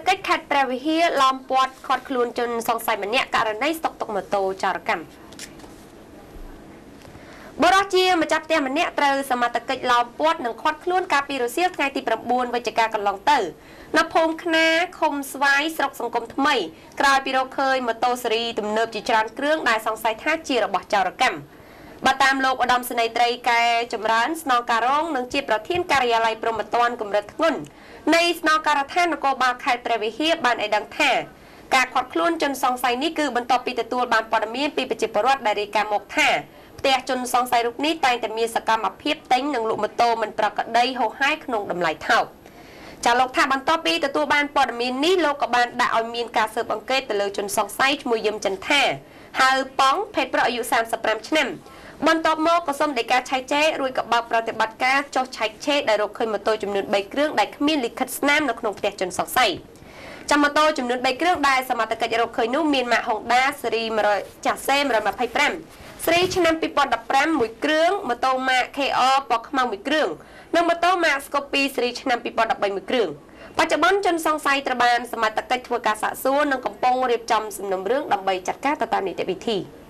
កិច្ចខេត្តព្រះវិហារឡោមព័ទ្ធខាត់ខ្លួនជនសង្ស័យម្នាក់ករណីស្តុកទុកម៉ូតូចោរកម្មបរិជាម្ចាស់ផ្ទះម្នាក់ត្រូវសមត្ថកិច្ចឡោមព័ទ្ធនិងខាត់ខ្លួនកាលពីរសៀលថ្ងៃទី9វិច្ឆិកាកន្លងទៅនៅភូមិខ្នាឃុំស្វាយស្រុកសង្គមថ្មីក្រោយពីរកឃើញម៉ូតូស៊េរីទំនើបជាច្រើនគ្រឿងដែលសង្ស័យថាជារបស់ចោរកម្មបើតាមលោកឧត្តមសេនីយ៍ត្រីកែចម្រើនស្នងការរងនិងជាប្រធានការិយាល័យព្រហ្មទណ្ឌកម្រិតធ្ងន់នៃស្នងការដ្ឋាននគរបាលខេត្តព្រះវិហារបានឲ្យដឹងថាការខាត់ខ្លួនជនសង្ស័យនេះគឺបន្ទាប់ពីទទួលបានព័ត៌មានពីប្រជាពលរដ្ឋដែលរាយការណ៍មកថាផ្ទះជនសង្ស័យរូបនេះតែងតែមានសកម្មភាពទិញនិងលក់ម៉ូតូមិនប្រក្រតីហូរហែក្នុងតម្លៃថោកចាលោកថាបន្ទាប់ពីទទួលបានព័ត៌មាននេះលោកក៏បានដាក់ឲ្យមានការស៊ើបអង្កេតទៅលើជនសង្ស័យឈ្មោះយឹមចន្ទថាហៅប៉ងភេទប្រុសអាយុ35ឆ្នាំបន្ទាប់មកក៏សូមដីកាឆែកឆេររួចក៏បើកប្រតិបត្តិការចុះឆែកឆេរដែលរកឃើញម៉ូតូចំនួន3គ្រឿងដែលគ្មានលិខិតស្នាមនៅក្នុងផ្ទះជនសង្ស័យចាំម៉ូតូចំនួន3គ្រឿងដែលសមត្ថកិច្ចរកឃើញនោះមានម៉ាក Honda ស៊េរី100ចាស់សេ125ស៊េរីឆ្នាំ2015មួយគ្រឿងម៉ូតូម៉ាក KR ពណ៌ខ្មៅមួយគ្រឿងនិងម៉ូតូម៉ាក Scoopy ស៊េរីឆ្នាំ2013មួយគ្រឿងបច្ចុប្បន្នជនសង្ស័យត្រូវបានសមត្ថកិច្ចធ្វើការសាកសួរនិងកំពុងរៀបចំសំណុំរឿងដើម្បីចាត់ការទៅតាមនីតិវិធី